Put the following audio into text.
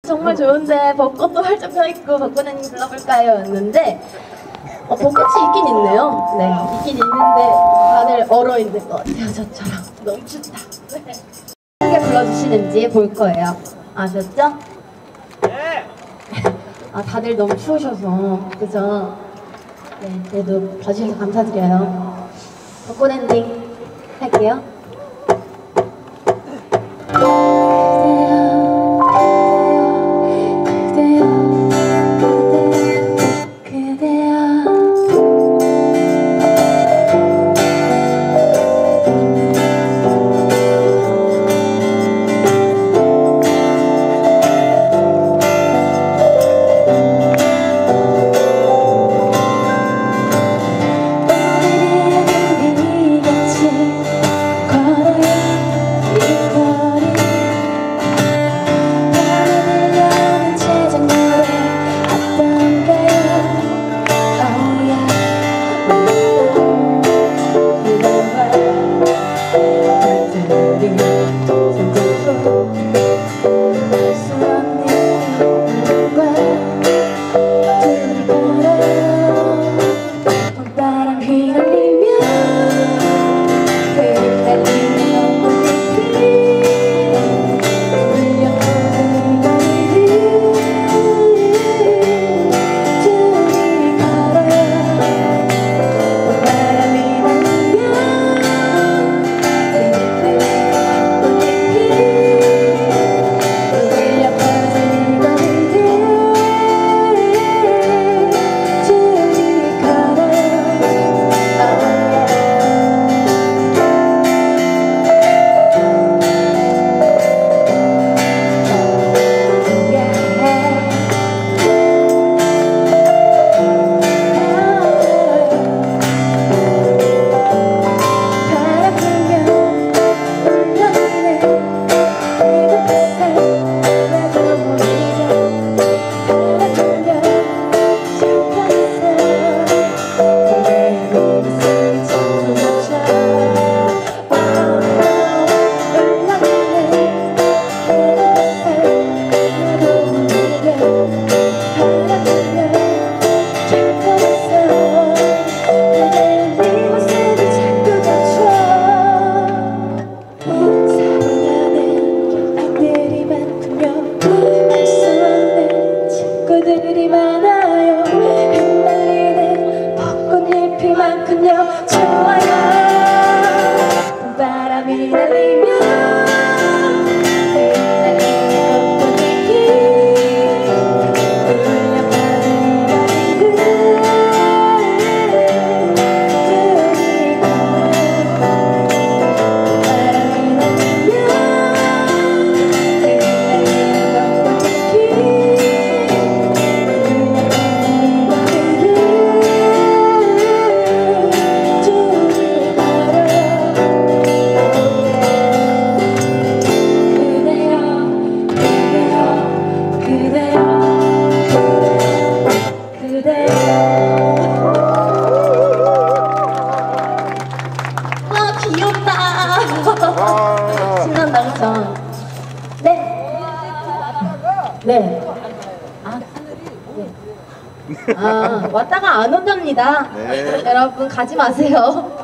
정말 좋은데 벚꽃도 활짝 펴있고 벚꽃은 불러볼까요? 였는데 벚꽃이 있긴 있네요. 네, 있긴 있는데 다들 얼어있는 것 같아요. 저처럼 너무 춥다. 네. 어떻게 불러주시는지 볼 거예요. 아셨죠? 네. 아, 다들 너무 추우셔서 그죠? 네, 그래도 봐주셔서 감사드려요. 벚꽃 엔딩 할게요. 신난다, 그쵸? 네. 네. 아, 네. 아, 왔다가 안 온답니다. 네. 여러분, 가지 마세요.